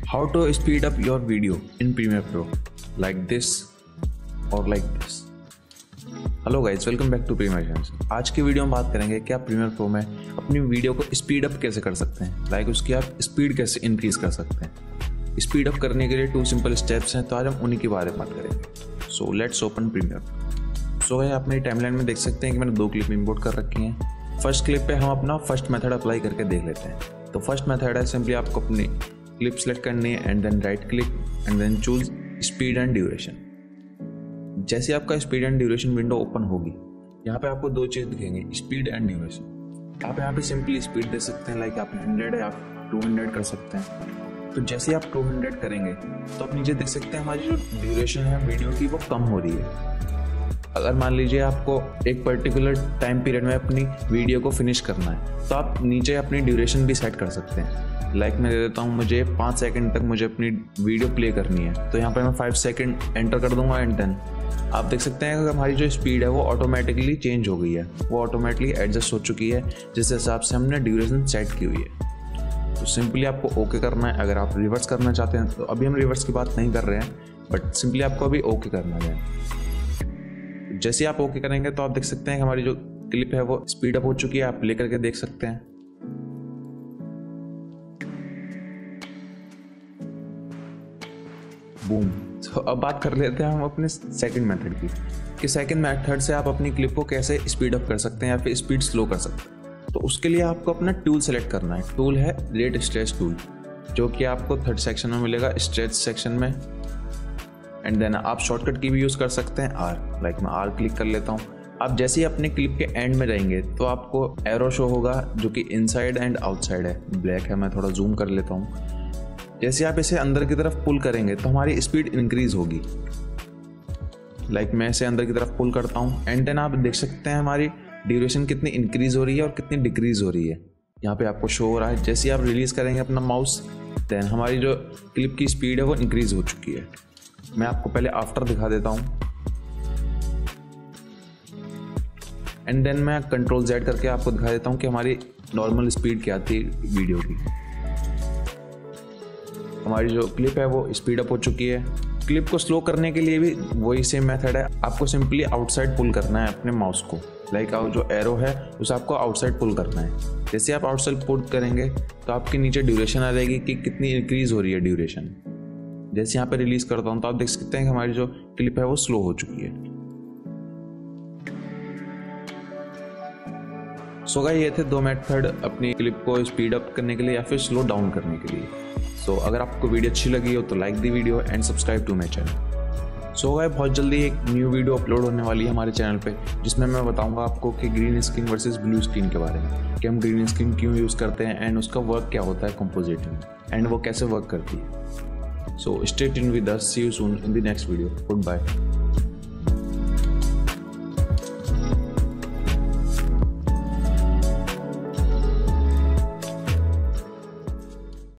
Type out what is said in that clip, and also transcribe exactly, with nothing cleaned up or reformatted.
How to speed up your video in Premiere Pro, like this or like this. Hello guys, welcome back to Premiere channel. आज की video में बात करेंगे कि आप premiere pro में अपनी वीडियो को स्पीड अप कैसे कर सकते हैं, लाइक उसकी आप स्पीड कैसे इंक्रीज कर सकते हैं। स्पीड अप करने के लिए टू सिंपल स्टेप्स हैं, तो आज हम उन्हीं के बारे में बात करेंगे। So let's open Premiere. So guys, आप मेरी टाइमलाइन में देख सकते हैं कि मैंने दो क्लिप इंपोर्ट कर रखी हैं। फर्स्ट क्लिप पे हम अपना फर्स्ट मेथड अप्लाई करके देख लेते हैं। तो फर्स्ट मेथड है सिंपली आपको अपनी क्लिप सेलेक्ट करनी है and then right click and then choose speed and duration. जैसे आपका speed and duration window open होगी, यहाँ पे आपको दो चीज दिखेंगे, स्पीड एंड ड्यूरेशन। आप यहाँ पे सिंपली स्पीड दे सकते हैं, लाइक आप हंड्रेड है आप टू हंड्रेड कर सकते हैं। तो जैसे आप टू हंड्रेड करेंगे तो आप नीचे देख सकते हैं हमारी जो ड्यूरेशन है वीडियो की वो कम हो रही है। अगर मान लीजिए आपको एक पर्टिकुलर टाइम पीरियड में अपनी वीडियो को फिनिश करना है, तो आप नीचे अपनी ड्यूरेशन भी सेट कर सकते हैं। लाइक like मैं दे देता हूँ, मुझे पाँच सेकंड तक मुझे अपनी वीडियो प्ले करनी है, तो यहाँ पर मैं फाइव सेकंड एंटर कर दूंगा एंड देन आप देख सकते हैं कि हमारी जो स्पीड है वो ऑटोमेटिकली चेंज हो गई है, वो ऑटोमेटिकली एडजस्ट हो चुकी है जिस हिसाब से हमने ड्यूरेशन सेट की हुई है। तो सिंपली आपको ओके करना है। अगर आप रिवर्स करना चाहते हैं तो अभी हम रिवर्स की बात नहीं कर रहे हैं, बट सिंपली आपको अभी ओके करना है। जैसे आप ओके करेंगे तो आप देख सकते हैं कि हमारी जो क्लिप है वो स्पीड अप हो चुकी है। आप प्ले करके देख सकते हैं। बूम। तो अब बात कर लेते हैं हम अपने सेकंड मेथड की, कि सेकंड मेथड से आप अपनी क्लिप को कैसे स्पीड अप कर सकते हैं या फिर स्पीड स्लो कर सकते हैं। तो उसके लिए आपको अपना टूल सेलेक्ट करना है। टूल है रेट स्ट्रेच टूल, जो कि आपको थर्ड सेक्शन में मिलेगा, स्ट्रेच सेक्शन में। एंड देन आप शॉर्टकट की भी यूज़ कर सकते हैं, आर। लाइक मैं आर क्लिक कर लेता हूँ। आप जैसे ही अपने क्लिप के एंड में रहेंगे तो आपको एरो शो होगा जो कि इनसाइड एंड आउटसाइड है, ब्लैक है। मैं थोड़ा जूम कर लेता हूँ। जैसे आप इसे अंदर की तरफ पुल करेंगे तो हमारी स्पीड इंक्रीज होगी। लाइक मैं इसे अंदर की तरफ पुल करता हूँ एंड देन आप देख सकते हैं हमारी ड्यूरेशन कितनी इंक्रीज हो रही है और कितनी डिक्रीज हो रही है। यहाँ पे आपको शो हो रहा है। जैसे आप रिलीज करेंगे अपना माउस, देन हमारी जो क्लिप की स्पीड है वो इंक्रीज हो चुकी है। मैं आपको पहले आफ्टर दिखा देता हूँ एंड देन मैं कंट्रोल जेड करके आपको दिखा देता हूँ कि हमारी नॉर्मल स्पीड क्या थी वीडियो की। हमारी जो क्लिप है वो स्पीड अप हो चुकी है। क्लिप को स्लो करने के लिए भी वही सेम मेथड है। आपको सिंपली आउटसाइड पुल करना है अपने माउस को, लाइक like जो एरो है उसे आपको आउटसाइड पुल करना है। जैसे आप आउटसाइड पुल करेंगे तो आपके नीचे ड्यूरेशन आ जाएगी कि कितनी इंक्रीज हो रही है ड्यूरेशन। जैसे यहाँ पे रिलीज करता हूँ तो आप देख सकते हैं कि हमारी जो क्लिप है वो स्लो हो चुकी है। सो गाइस, ये थे दो मेथड अपनी क्लिप को स्पीड अप करने के लिए या फिर स्लो डाउन करने के लिए। सो so, अगर आपको वीडियो अच्छी लगी हो तो like the video and subscribe to my channel. So guys, बहुत जल्दी एक न्यू वीडियो अपलोड होने वाली है हमारे चैनल पे, जिसमें मैं बताऊंगा आपको कि green screen versus blue screen के बारे में, कि हम ग्रीन स्क्रीन क्यों यूज़ करते हैं एंड उसका वर्क क्या होता है कंपोजिट में एंड वो कैसे वर्क करती है। So stay tuned with us, see you soon in the next video. Good bye.